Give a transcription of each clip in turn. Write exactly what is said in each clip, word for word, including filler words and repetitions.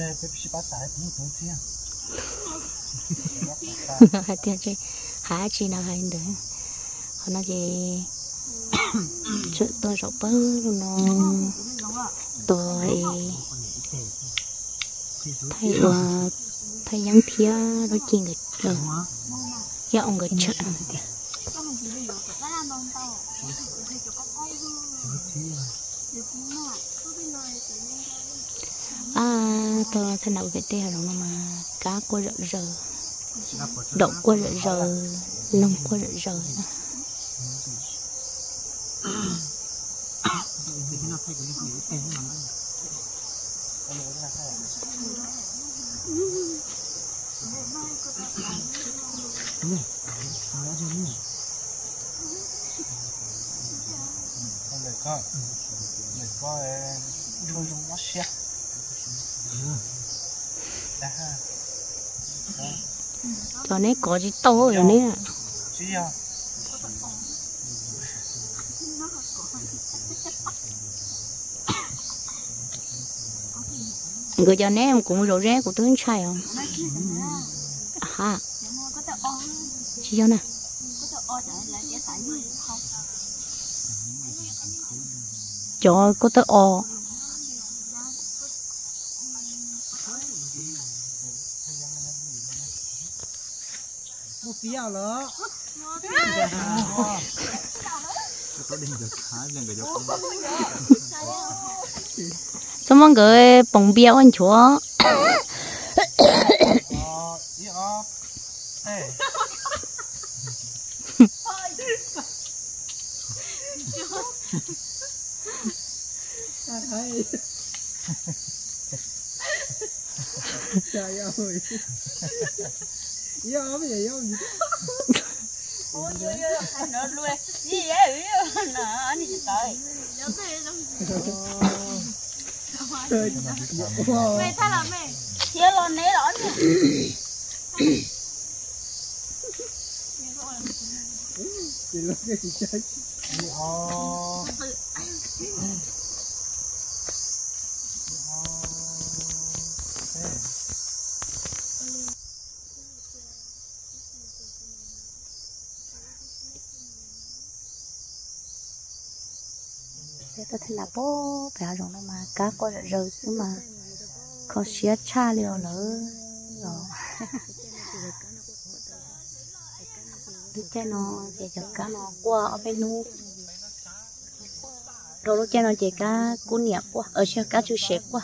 hai tiền chơi há chi nào hay đấy họ nói gì chuyện tôi sợ bơ nó tôi thầy và thầy giáng thía nói chuyện người rồi dọn người chợ à tôi thằng nào cái tê rồi mà cá qua rợ rờ đậu qua rợ rờ lông qua rợ rờ cho nên có gì to rồi nè người cho nên em cũng rổ rẽ của tướng trai không à chị cho nè cho có tới o một tí nào nữa sao mọi người bồng bia anh chúa trời ơi yêu gì yêu gì ôi yêu yêu anh nó lui gì vậy nè anh đi tới mẹ thay là mẹ chia lon nấy đó chị lo cái gì chơi tôi thấy là bố bé rồi nó mà cá qua rồi rồi chứ mà có xía cha liều nữa rồi lúc cha nó chỉ cho cá nó qua ở bên nu rồi lúc cha nó chỉ cá cuốn nhẹ qua ở trên cá chú sét qua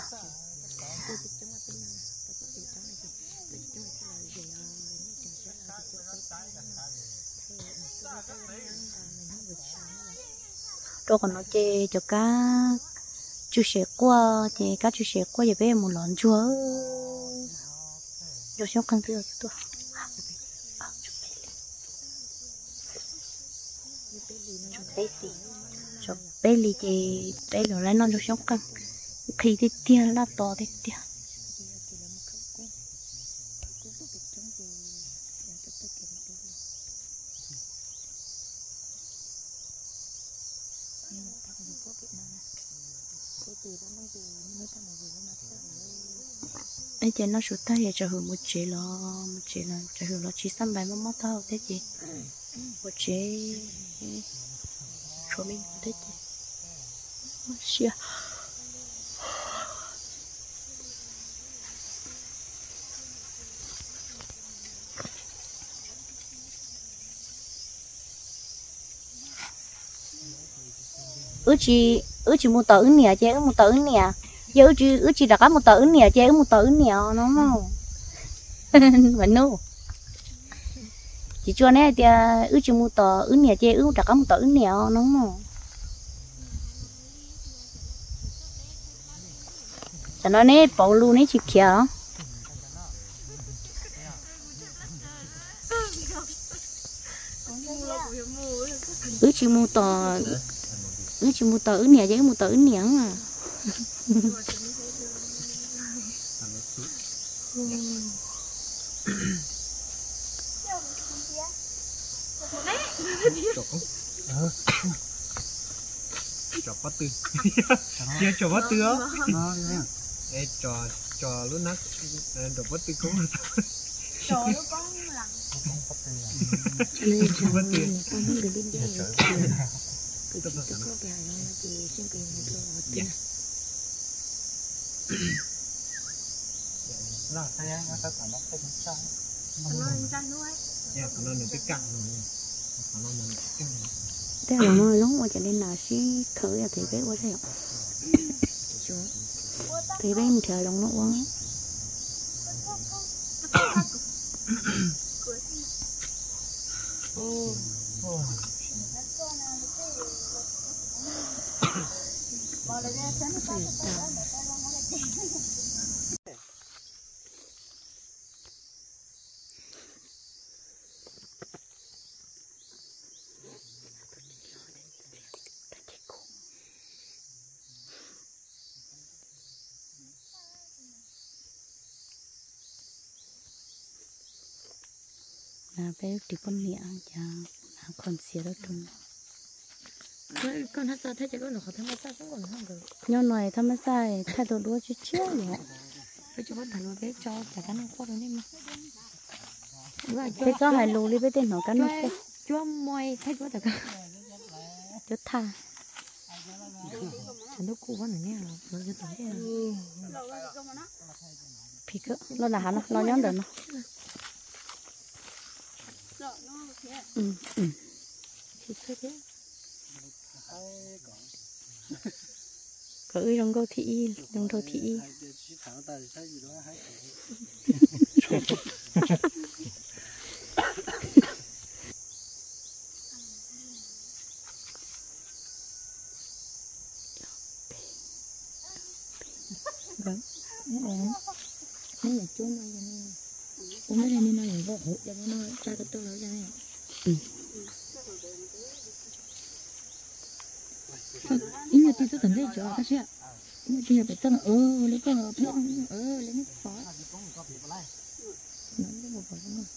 rồi còn nó chơi cho cá chú sét qua thì cá chú sét qua vậy bé một lon chúa rồi xong căng tiêu tôi cho bé lì thì bé lò lấy nó cho xong căng khi thì tiền là to thì tiền ấy cho nó sụt tay cho hưởng một chế lo một chế là cho hưởng nó chỉ xăm bài mất mất thao thế gì một chế cho mình thế gì mất xia ứ chị ứ chị mua tờ ứng nè chứ ứ mua tờ ứng nè giờ ứ chị ứ chị đặt cái một tờ ứng nè chứ ứ một tờ ứng nè nó mau vẫn nô chị cho nên thì ứ chị mua tờ ứng nè chứ ứ đặt cái một tờ ứng nè nó mau cho nó nè bảo luôn nè chị kia ứ chị mua tờ ứ chị mua tờ ứ nè chứ mua tờ ứ nè mà chọc bắt tư, kia chọc bắt tư á, ê chọc trò lúc nát đổ bất tư cũng là trời nó có lằng Nên chào Vâng, người tiền. ta muốn được đi chơi Trời cái ơi. chuyện Cái tập tôi tập có cái nó là gì trên cái này tôi ở Dạ. trên Là thay anh nó sẽ nó phải sao nó lên tranh luôn ấy nha nó là cái cặn rồi nó là cái cặn thế là nó lúc mà trở nên là xí thử là thì bé quá theo thì bé một thời đồng nó quá là bé thì con nhẹ cha là con xía đó chung con hát ra thấy chắc con nó khó tham gia xuống còn không được nhau này tham gia thay đổi đua chứ chứ vậy bây giờ bắt đầu bé cho chả cá năng khoác rồi nên mà bé cho hai lù đi bé tên nó cắn nó cho cho môi thấy quá chả cá cho tha chẳng đâu cụ vẫn ở nhà rồi cho tới đây thì cứ lo là hắn nó lo nhón được nó ừ ừ thì thôi thế có ư trong câu thị trong câu thị vâng nè nè là chú nói cho nên cũng mấy này nói vô hộ cho nó nói ra cái tôi nói cho nên ý nhà tôi tôi thấy chỗ cái gì ý nhà tôi tôi ờ lấy con ờ lấy nước phở nói cái bộ phận đó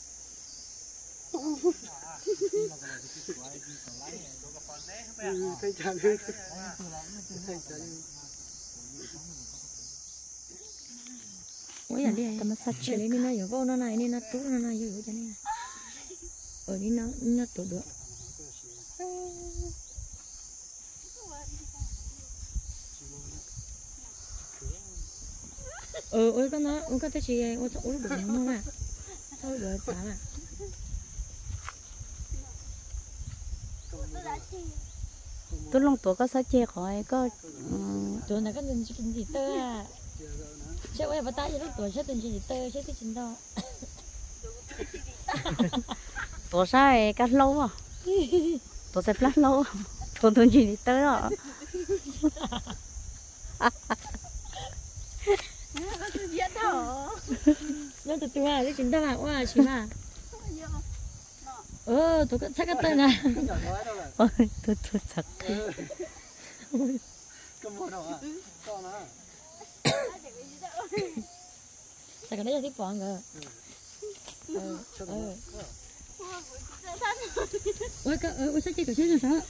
cái chả lưới ôi à đi tao sát chơi nên nó vô nó này nên nó tú nó này vô cho nên ở đi nó nó tú được ờ ôi con nó ôi con cái gì ôi ôi được nó mà thôi rồi xả mà tôi lòng tuổi có sao chê khỏi có tuổi này có nên chỉ kinh gì tơ à sẽ quay vào tay lúc tuổi sẽ tình gì tơ sẽ cái chuyện đó tuổi sai cắt lâu à tuổi sai plát lâu tuổi tuổi gì tới đó nó từ từ à cái chuyện đó mà quá chỉ mà ờ tôi cũng chắc cái tên này ôi tôi tôi thật cái món nào à con à chắc cái đấy là thích bọn cơ ờ ờ ôi cái ôi sao chơi cái chơi sao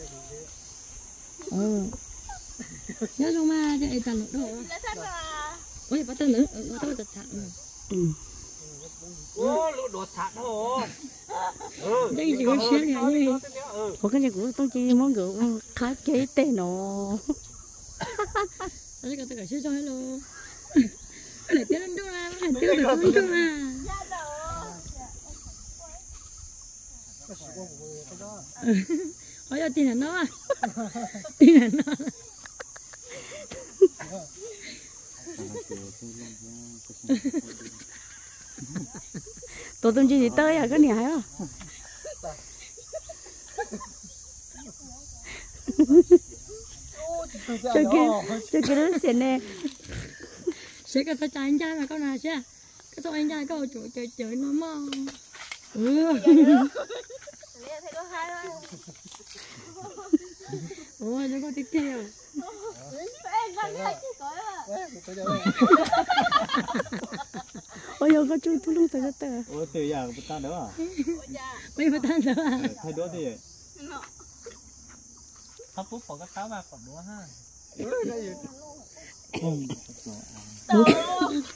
ờ nhớ luôn mà chơi tàn lụt đâu ôi bắt tàn lụt ôi tao giật sạn ừ ô lụt đột sạt đó đây chỉ có xe này như có cái này của tôi chỉ món rượu khá chế tên nó đây cái cái xe cho hello lại tiếng lên đâu là lại tiếng được xuống đâu mà hỏi cho tiền là nó à tiền là nó tôi tôi chỉ tới à cái này hay không cho kia cho kia nó xịn nè sẽ cái tay anh trai là con nào chứ cái tay anh trai có chỗ chơi chơi nó mà ừ ôi nó có tiếp theo ôi giờ có chú tôi luôn tới cái tờ ôi từ giờ của ta đó à bây giờ ta nữa à thay đũa gì thắp phút có các cáo ba còn đũa ha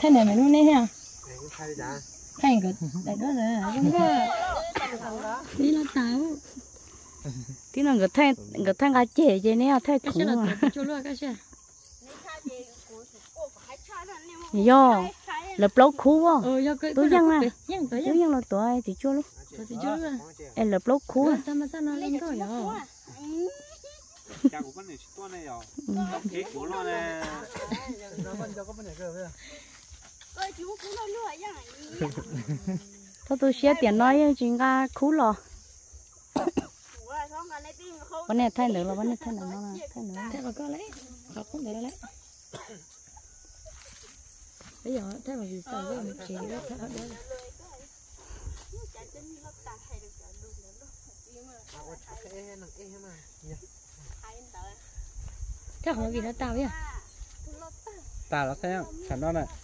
thế này mình luôn nè ha Này cũng khai đã. thay cái đại đó là không có đi là táo tí nào người thay người thay gà chè chè nè thay cái cũ xe là mà cho luôn cái xe do lập lâu cũ à ờ do cái tôi dân à dân tới tôi dân là tuổi thì chưa lúc tôi thì chưa luôn em lập lâu cũ à ta mà sao nó lên rồi à Cha của con này to này rồi. Cái của nó này. Nó con cho có vấn đề cơ vậy. thôi tôi sẽ tiền nói chuyện ga cũ lò vấn đề thay nữa là vấn đề thay nữa nó là thay nữa thế mà có lấy họ cũng để lấy bây giờ thế mà vì sao vậy mình chỉ đó thế đó thế không có gì nó tao vậy Ta nó xem, sản đó này.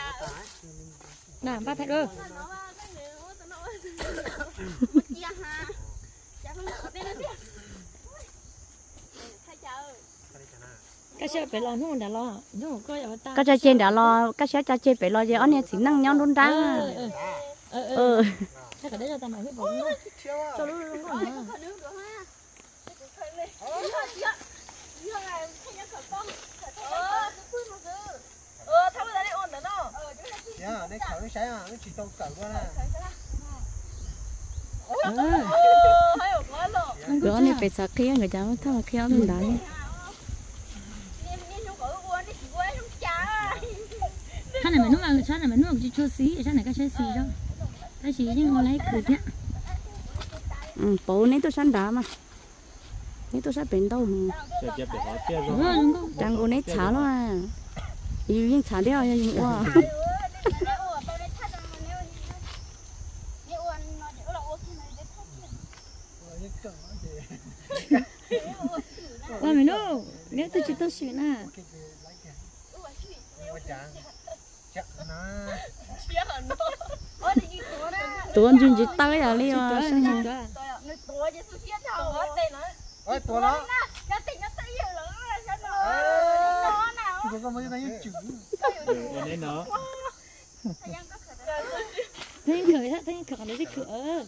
nè ba thay ơi cái xe phải lo nó đã lo nó có ở ta các cha trên đã lo các cha cha trên phải lo gì anh em chỉ năng nhau đôn đá ừ thế cái đấy là tao mày biết bỏ nó cho nó luôn rồi Dạ, đây khẩu nó sáng à, nó chỉ tông cẩu quá nè. rồi anh em phải sạc kia người cháu thằng là kia đôn đá đi cái này mày nuốt ăn cái này mày nuốt chỉ cho xí cái này cái xí xí đó cái xí nhưng mà lấy cười thế ừ bố nên tôi sẵn đá mà nên tôi sẵn bền đâu Sẽ chết để họ chết rồi. đang cô nét chả luôn à yêu những chả đeo như những qua ôi mày nuốt nếu tôi chỉ tôi xí nè tụi anh chuyên chỉ tới à đi mà Ôi, tua nó. Ủa, con mới thấy chữ. Ủa, nên nó. thấy cười đó thấy cười đấy cười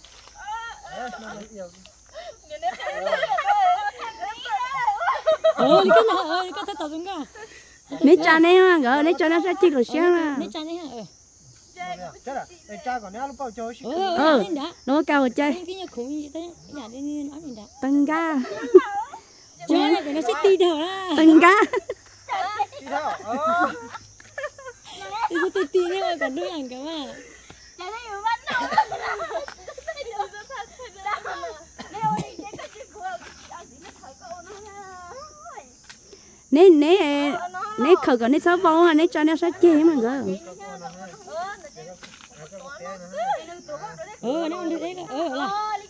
ờ cái nào ơi cái tay tao xuống cả nét cha này mà gỡ nét cha nó sẽ chỉ được xem là nét cha này hả Chết à? Đây cha còn nó lúc bao chơi xí. ừ nó cao rồi chơi cái nhà khủng như thế nhà đi nói gì đó tăng ga chơi này nó sẽ ti đầu ra tăng ga Đi đâu? Ờ. thì sẽ ti ti đấy còn đôi ảnh cả mà nét nét nét khờ còn nét sáu bao à nét cha nó sẽ chê mà gỡ ờ nó đi đấy ờ là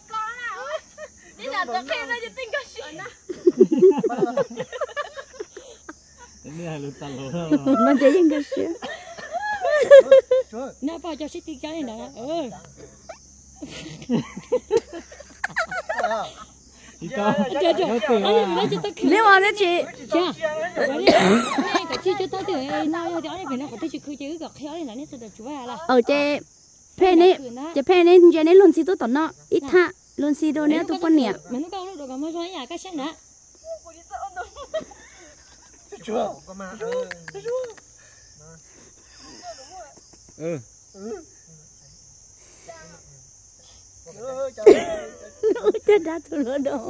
Ini halus talo. nó chơi những cái xíu nó bao cho city cái này nè ờ Ito. chơi chơi anh nói cho tao cười nếu mà nó chị chưa này cái chi cho tao thì nói cho anh phải nó có thể chỉ cười chứ gặp khéo này là nó sẽ được chú à là ở chơi phe này chơi phe này chơi này luôn xí tôi tao nó ít ha luôn xí đâu nữa tôi phân nhẹ mình nó cao được mà nói nhà cái sen đã Chưa, có mà. Ừ. Ừ. chết đã tôi lỡ đâu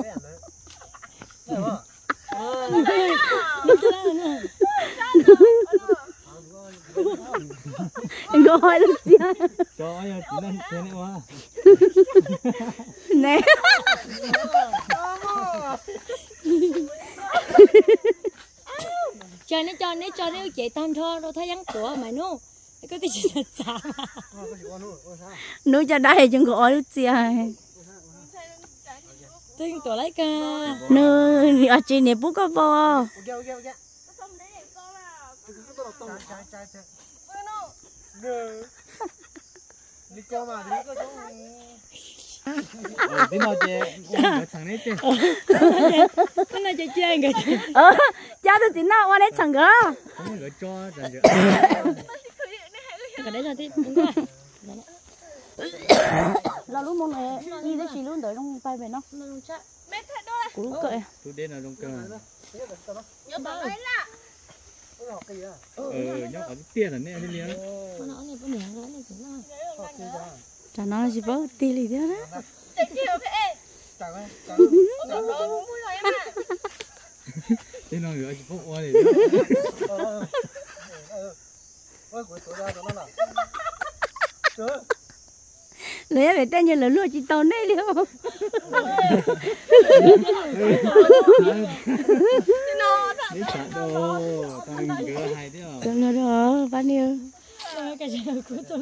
gọi là gì Cho ai chỉ nên thế này quá. nè cho nó cho nó cho nó chạy tan thôi đâu thấy vắng của mày nu có cái gì thật sao nuôi cho đây chừng gọi được gì tôi tuổi lấy ca nơi ở trên này bố có bò Đi co mà đi co chỗ. Tí nào chị thằng đấy chứ. cái này chơi chơi người ờ cha tôi chỉ nào qua đấy chẳng gỡ Không có cho chẳng được. cái đấy là thì đúng rồi là lúc mong này đi đấy chỉ luôn đợi trong bay về nó cú lúc cậy tôi đến là trong cờ nhớ bao ừ nhóc ở tiền là nè đi liền con nó này có miệng rồi này cũng là chả nói là gì bớt tì lì thế đó thế nó gửi phụ qua để lấy về tên như là lúa chỉ tàu này liệu đi chặt đồ tăng gỡ hai đứa được rồi đó bao nhiêu cái gì của tôi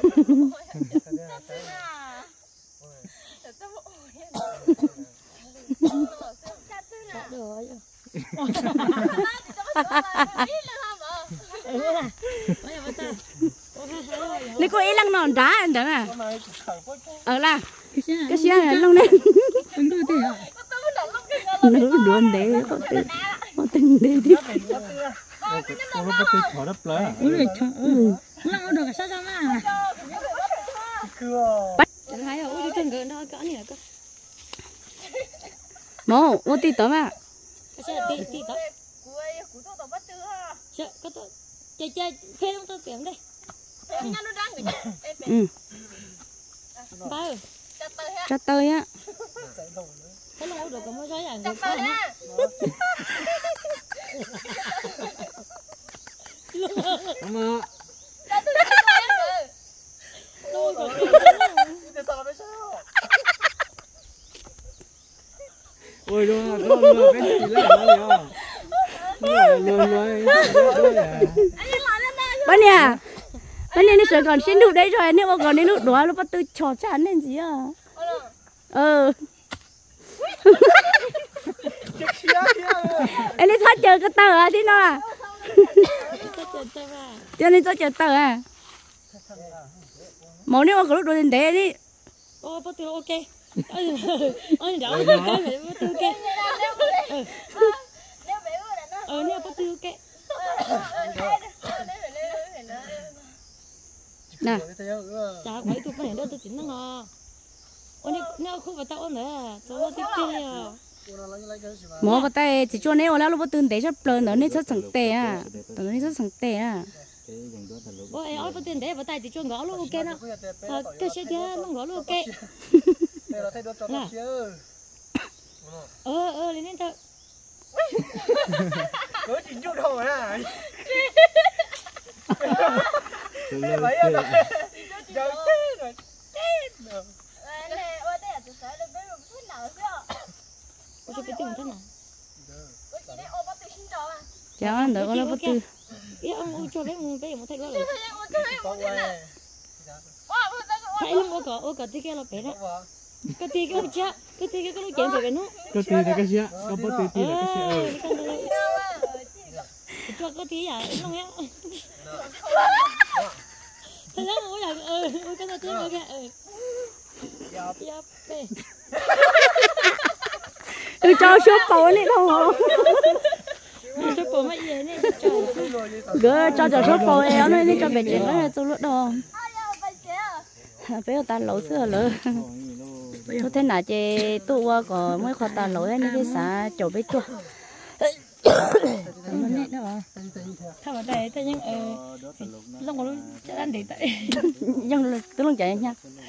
lấy cô ấy lăng nòn đá anh đó à ở là cái xe này lông lên nữ luôn đấy có tình có tình đấy đi nó bắt tay thỏ đắp lá ui trời ơi nó được cái sao sao mà chẳng thấy đâu ui chân gần đó cỡ này cơ mồ ô tí tóm à cái sao tí tí tóm sợ có tôi chơi chơi phê luôn tôi kiếm đây ừ ba ơi cho tôi á thế nó được có mấy cái ảnh được phải không mà tôi có ôi rồi nó lừa cái gì lại nó lừa lừa lừa bác nè bác nè nó sợ còn xin đủ đấy rồi nếu mà còn đến lúc đó nó bắt tôi trò chán lên gì à ờ anh ấy thoát chờ cái tờ à thế nào à cho nên thoát chờ tờ à mẫu nếu mà có lúc đồ đến đấy đi ô bắt tôi ok ơi ơi đó cái phải bắt tôi ok ờ nếu bắt tôi ok nè chả phải tôi phải đâu tôi chỉ nó ngò ôi nếu không phải tao nữa tôi tiếp theo mỏ vào tay chỉ cho nếu là lúc bắt tương tế rất lớn nữa nên rất sẵn tệ à tao nên rất sẵn tệ à ôi ôi bắt tương tế vào tay chỉ cho ngõ luôn ok nó cái xe kia nó ngõ luôn ok ờ ờ lên lên thôi có chuyện chút đâu à ôi cái tiếng thế nào cháu ăn được con nó bắt tư ý ông cho bé mua bé một thay đó rồi phải lắm ô cỏ ô cỏ tí kia là bé đó cái tí cái cha cái tí cái cái nó chém về nó có tí là cái gì có bắt tí là cái gì cho cái tí à nó nghe thấy lắm ôi là ừ cái nó tiếng ok ừ yep bé tôi cho số bò này đâu số bò mấy gì này gỡ cho cho số bò ấy nó đi cho bé trẻ nó tôi lúc đâu bé ta lẩu xưa lỡ tôi thế nào chị tôi có mấy khoa ta lẩu ấy đi xả chỗ bé chua này đó thằng ở đây thế nhưng ờ long có lúc chắc ăn để tại nhưng tôi luôn chạy nha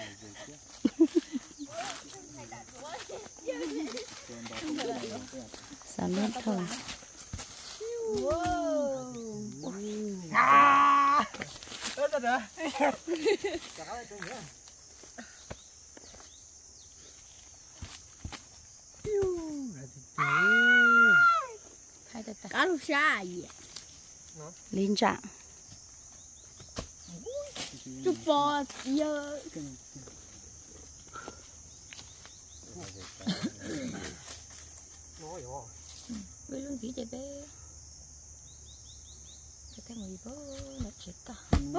xả nước thôi cá lục xa gì linh trạng chụp bò giờ với luôn tí chạy bé chạy theo người bố nó chết ta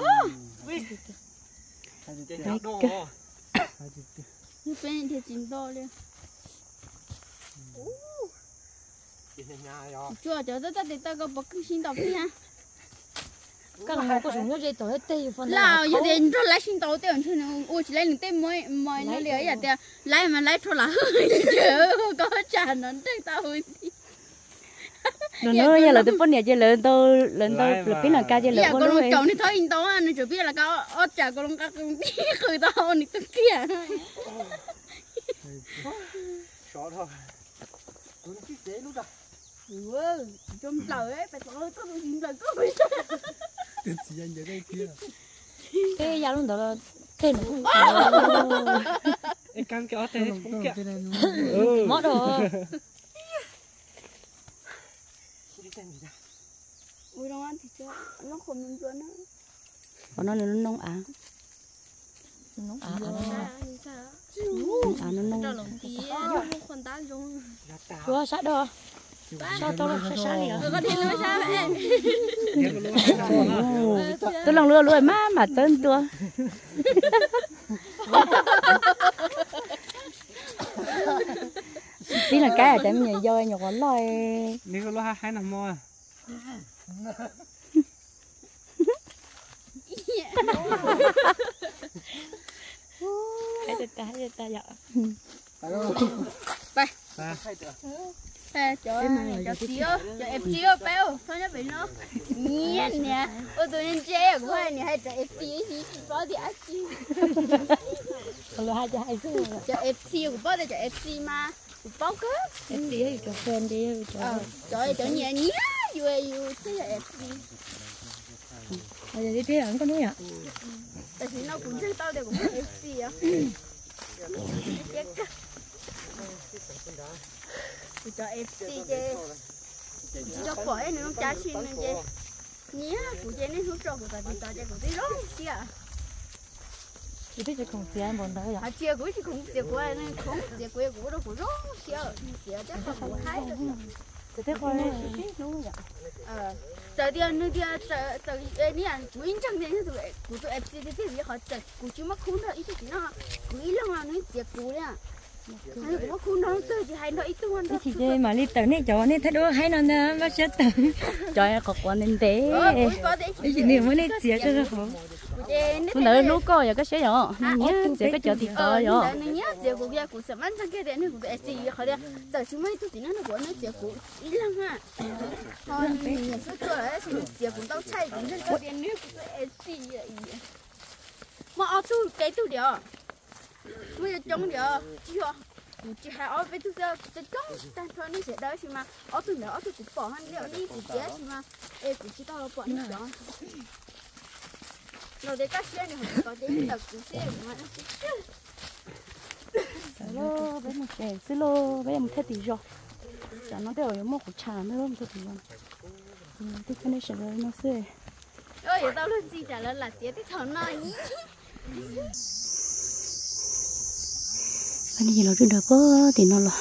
như bên thì chín đô luôn chưa chờ tới ta thì ta có bậc xin đọc đi ha các người có dùng cái tổ hết tây phần là giờ thì cho lấy xin tàu tiền chứ nó ôi chỉ lấy những tên mới mới nó lấy giờ thì lấy mà lấy cho là hơi chứ có trả nó chơi tao hơi nó nói giờ là tôi phân nhà chơi lớn tôi lớn tôi là biết là ca chơi lớn có lúc chồng thì thôi in tàu anh chỉ biết là có ớt chả có lúc các công ty khởi tàu thì tôi kia Sợ thôi. Tôi nó thích dễ lúc đó. Ừ, trong lời ấy phải có có tôi xin lời có bị. Cái gì anh vậy đây kia. cái giá luôn đó là tên nó không Em cam kéo thế không kẹo. mất rồi. Ui đâu ăn thì chưa, nó không nên chưa nữa. còn nó là nó nông à Nó à à nó nông Cho lòng tí, không còn tán trong. chúa sát đâu sao tôi lại sát sát liền Có đi lối sao vậy? tôi lòng lừa lừa má mà tên tôi tí là cái ở trên nhà dơi nhỏ con lòi Nếu có lo hai năm mua. hai tay ta hai tay dạ ไปÊ, trời ơi, cho xíu, cho em xíu béo, thôi nó bị nó nhiên nè. Ôi tụi nên che của hai nè, hay cho em xíu gì, có gì ăn chi. còn hai cho hai xíu Cho em xíu của bố đây cho em xíu mà, của bố cơ. em đi cho fan đi cho Ờ, trời ơi, cho nhẹ nhía, vui vui, thế là em xíu. bây giờ đi thế không có nuôi à Tại vì nó cũng chơi tao đều cũng em xíu á. Cho em xíu chê. Cho khỏi nữa cha xin nên chê. Nhía, của chê nên hút trò của ta thì ta chê của tí rong xíu à. đi thế còn gì anh bọn đó vậy À chia của thì cũng chia của nên không chia của của đâu của rong xíu, xíu chắc không của hai đâu. thế coi Ờ, giờ đi ăn đi giờ giờ cái này của in chẳng nên tụi của tụi em xí thì thì họ chặt của chúng mắc khốn thôi ít thì nó của ít lắm là nó chia của đấy à. Hay của mắc khốn nó từ thì hay nó ít thôi nó. thì chơi mà đi tới này cho nên thấy đó hay nó nè bắt chết tới trời ơi có quan nên thế Ờ, của có đấy. cái gì nữa mới nên chia cho nó không tôi nói lúc coi giờ cái xe nhỏ nhé sẽ cái chợ thịt to Ờ, nhỏ nó nhớ chia của kia của sắm ăn sang cái đấy của em xí họ đấy. Giờ chúng mấy tụi nó nó của nó chia của ít lắm ha. Thôi mình số tuổi ấy thì chia của tao chạy cũng rất có tiền nữa của tụi em xí vậy. Mà ở tu cái tu điều bây giờ trông điều chưa chỉ hai ở với tu giờ tôi trông tan thôi nó sẽ đỡ chứ mà ở tu nữa ở tu cũng bỏ hơn liệu đi cũng chết chứ mà em cũng chỉ tao bỏ nó đó rồi để các xe này có đến được cũng xe mà nó lô với một chè xí lô với một cái tí rồi chả nó đều một cục trà nữa không tôi thì luôn thì cái này sẽ là nó sẽ ơi tao luôn gì trả lời là chết thì thằng nó nhí cái này nó đưa được bơ thì nó là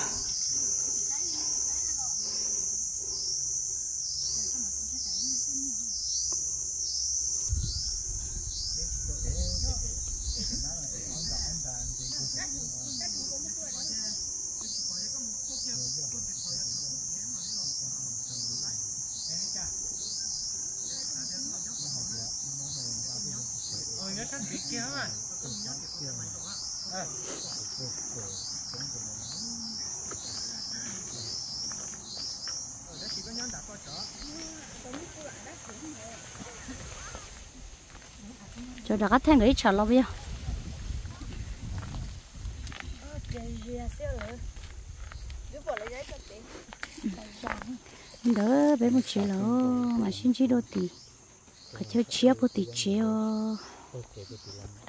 cho đã cắt thành cái chả lâu bây giờ đỡ bé một chiều là mà xin chỉ đôi tỷ có chơi chia bố tỷ chiều